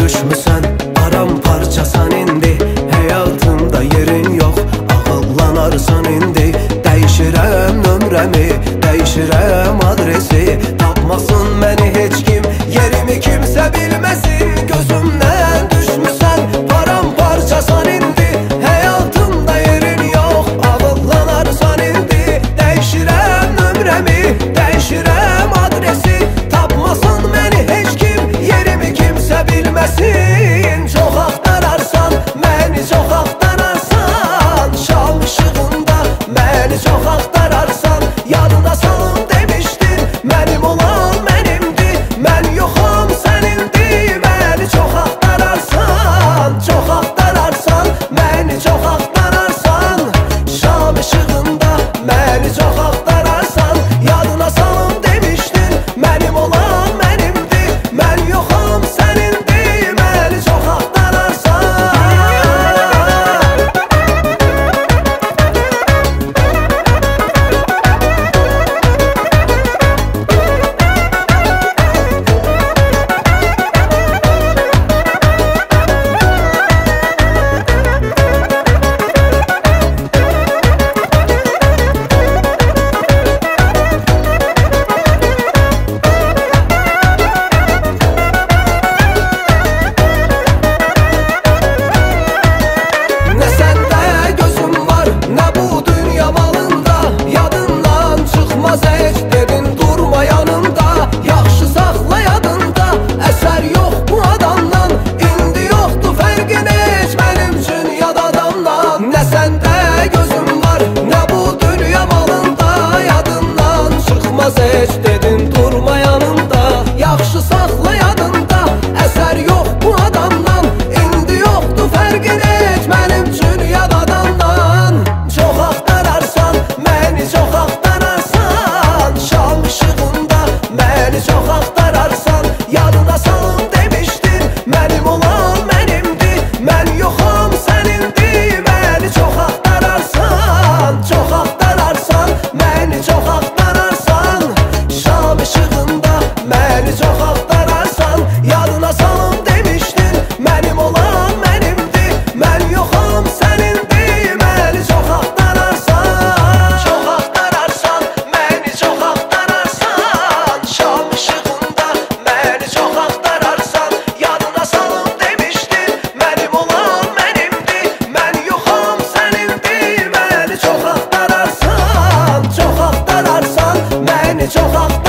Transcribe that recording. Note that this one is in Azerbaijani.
düşmüsən, paramparçasan indi. Həyatımda yerin yox, ağıllanarsan indi. Dəyişirəm nömrəmi, dəyişirəm adresi. Tapmasın məni heç kim, yerimi kimsə bilməsin. Gözümdən düşmüsən, paramparçasan indi. Həyatımda yerin yox, ağıllanarsan indi. Dəyişirəm nömrəmi, dəyişirəm adresi. Tapmasın məni heç kim, yerimi kimsə bilməsin. Çox axtararsan, məni çox axtararsan. Şam işığında məni çox axtararsan. Yadına salın demişdin, mənim olan mənimdir. Mən yoxam sənindir. Məni çox axtararsan, çox axtararsan. Məni çox axtararsan. Şam işığında məni çox axtararsan. Yadına salın demişdin, mənim olan mənimdir. Mən yoxam sənindir. Məni çox axtararsan. Nə səndə gözüm var, nə bu dünya malında. Yadından çıxmaz heç, dedin durma yanında. Yaxşı saxla yadında, əsər yox bu adamdan. İndi yoxdur fərqin heç mənim üçün yad adamdan. Nə səndə gözüm var, nə bu dünya malında. Yadından çıxmaz heç, dedin durma yanında. Yaxşı saxla yadında, əsər yox bu adamdan. İndi yoxdur fərqin heç mənim üçün yad adamdan. Çox axtararsan, məni çox axtararsan. Şam işığında məni çox axtararsan. Yadına salın demişdin, mənim olan mənimdir. Mən yoxam sənindir. Məni çox axtararsan, çox axtararsan. Məni çox axtararsan. Şam işığında məni çox axtararsan. Yadına salın demişdin, mənim olan mənimdir. Mən yoxam sənindir. Məni çox axtararsan, çox axtararsan. Məni çox axtararsan. Şam işığında məni çox axtararsan. Yadına salın demişdin, mənim olan mənimdir. Mən yoxam sənindir. Məni çox axtararsan, çox axtararsan. Məni çox axtararsan.